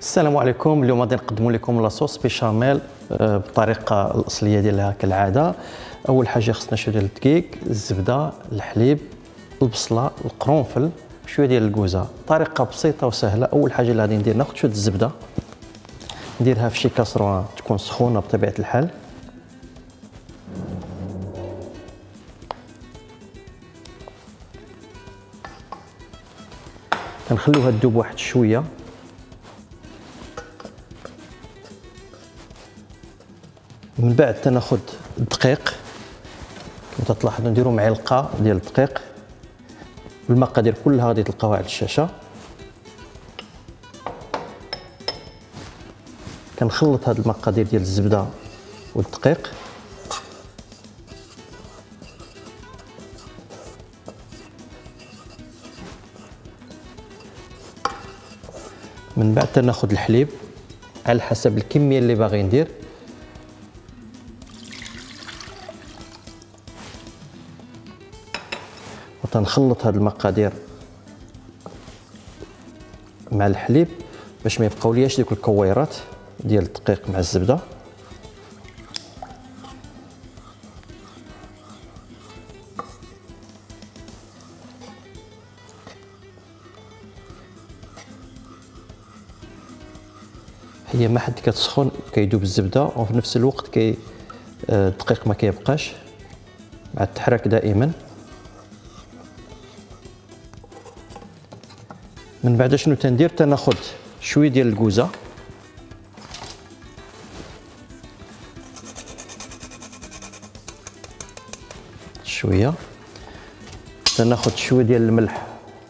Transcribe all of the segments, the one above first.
السلام عليكم. اليوم غادي نقدم لكم لاصوص بيشاميل بالطريقه الاصليه ديالها كالعاده. اول حاجه خصنا شويه ديال الدقيق، الزبده، الحليب، البصله، القرنفل، شويه ديال الكوزه. طريقه بسيطه وسهله. اول حاجه اللي غادي ندير ناخذ شويه الزبده، نديرها في شي كاسرونه تكون سخونه بطبيعه الحال. كنخليوها تذوب واحد شويه. من بعد تناخذ الدقيق، كما تلاحظوا نديروا معلقه ديال الدقيق. المقادير كلها غادي تلقاوها على الشاشه. كنخلط هاد المقادير ديال الزبده والدقيق. من بعد تناخذ الحليب على حسب الكميه اللي باغي ندير. وتنخلط هاد المقادير مع الحليب باش ما يبقاولياش ديك الكويرات ديال الدقيق مع الزبده. هي ما حد كتسخن كيذوب الزبده، وفي نفس الوقت الدقيق ما كيبقاش، مع التحرك دائما. من بعد شنو تندير؟ تناخذ شويه ديال الكوزه، شويه. تناخذ شويه ديال الملح،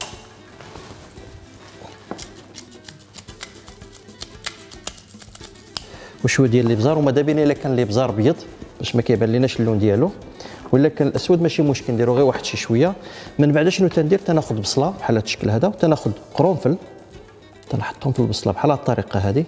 وشويه ديال الابزار. وماذا بينا الا كان الابزار ابيض باش ما كيبان ليناش اللون ديالو، ولا كان الاسود ماشي مشكل، نديرو غير واحد شي شويه. من بعد شنو تندير؟ تناخذ بصله بحال هذا الشكل هذا، وتناخذ قرنفل تنحطهم في البصله بحال هذه الطريقه هذه.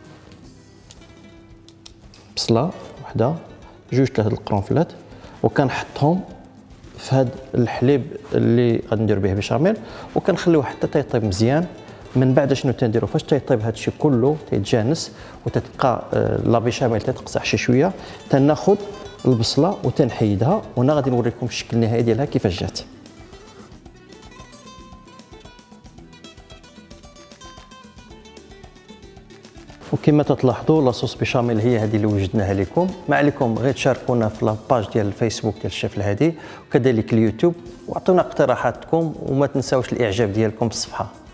بصله وحده، جوج ثلاثه القرنفلات، وكنحطهم في هذا الحليب اللي غندير به بيشاميل، وكنخليوه حتى تيطيب مزيان. من بعد شنو تنديروا؟ فاش تيطيب هذا الشيء كله تيتجانس وتتبقى لا بيشاميل تتقصح شي شويه، تناخذ البصله وتنحيدها، وانا غادي نوريكم الشكل النهائي ديالها كيفاش جات. وكما تلاحظوا لاصوص بيشاميل هي هذه اللي وجدناها لكم. ما عليكم غير تشاركونا في لاباج ديال الفيسبوك ديال الشيف الهادي، وكذلك اليوتيوب، واعطونا اقتراحاتكم، وما تنساوش الاعجاب ديالكم بالصفحه.